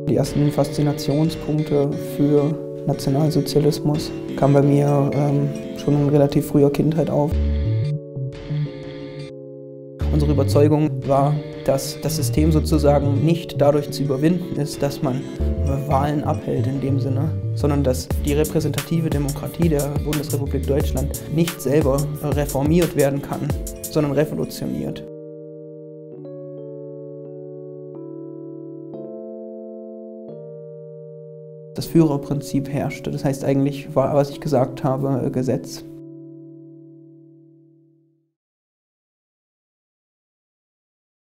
Die ersten Faszinationspunkte für Nationalsozialismus kamen bei mir schon in relativ früher Kindheit auf. Unsere Überzeugung war, dass das System sozusagen nicht dadurch zu überwinden ist, dass man Wahlen abhält in dem Sinne, sondern dass die repräsentative Demokratie der Bundesrepublik Deutschland nicht selber reformiert werden kann, sondern revolutioniert. Das Führerprinzip herrschte. Das heißt, eigentlich war, was ich gesagt habe, Gesetz.